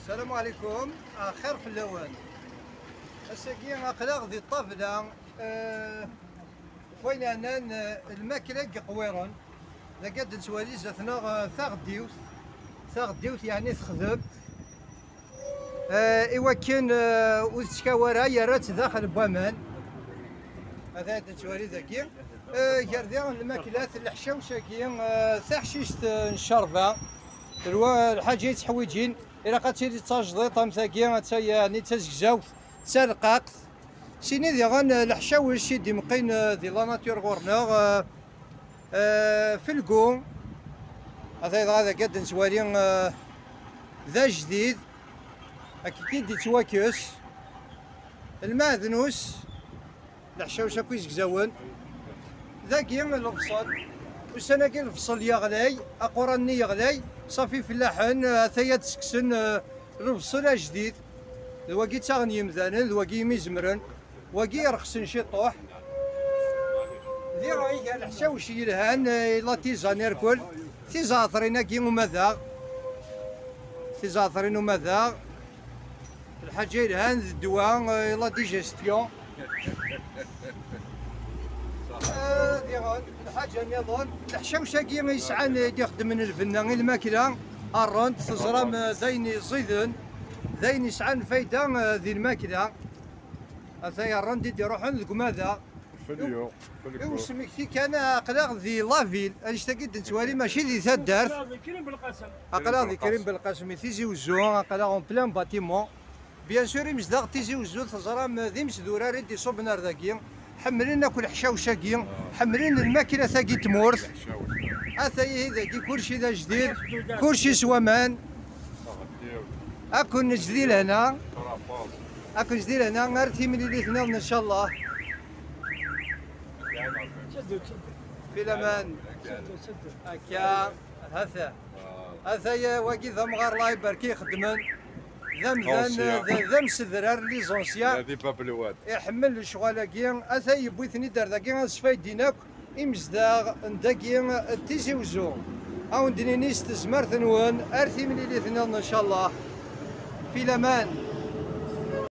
السلام عليكم. خير في اللوان الساقي اقلاغ ذي الطابله وين انا الماكله قويرون لقد نسوالي زثنا ثاغ ديوث يعني تخذب ايوا كان وتشكاورا يرات داخل بوامان هذا نسوالي ذاكي كارديان الماكلات الحشاوشاكي ثاحشيش الشربه تروا الحاجه يتحويجين إلا قاتيلي تاجديط أمثاكي يعني تزكزاوت تالقاق سيني ذي غان الحشاوش شي مقين ذي لا ناتور غورنا في الكو هذا قد نسوالي ذا جديد أكيد دي تواكس الماذنوس الحشاوش أكو يزكزاون ذاكي الفصل وسناكي الفصل يغلي أقراني يغلي صافي فلاحن ثيا تسكسن الفصل جديد الواقي تاغني مثلا الواقي ميزمرن واقي رخصن شي طوح ذي راهي الحشاوش يلهان لا تيزان يركل تيزاطرين كي وماذا تيزاطرين وماذا الحاجه يلهان الدواء لا ديجيستيون الحاجه نظن الحشاوشاكي يسعان يخدم من الفنان الماكله الروند تزرام زين زيدن زين يسعان فايده ذي الماكله هذا الروند يروحون لكماذا فليو وسميك في كان اقلاغ ذي لافيل انا تاكد نتوالي ماشي ذي تدارت اقلاغ ذي كريم بالقاسم تيزي وزو اقلاغ اون بلان باتيمون بيان سور يمزداغ تيزي وزو تزرام ذي مسدوره ريدي صوب نار ذاكي حملين ناكل حشاوشاكي حملين الماكله ثاقي تمورث اثاي ذاكي كلشي ذا جديد كلشي سوامان اكون جديد هنا اكون جديد هنا غير تيملي اثنين ان شاء الله في الامان هكا هذا واقي ذا مغار الله يبارك يخدمن ذم سذرار لي زونسيان هذه باب الواد يحمل الشغالاكي اثا يبويثني دار ذاكي غنصفاي ديناك يمزداغ نداكي تيزي وزو او ندني نيست زمرت نون ارثي من اللي اثنين ان شاء الله في الامان.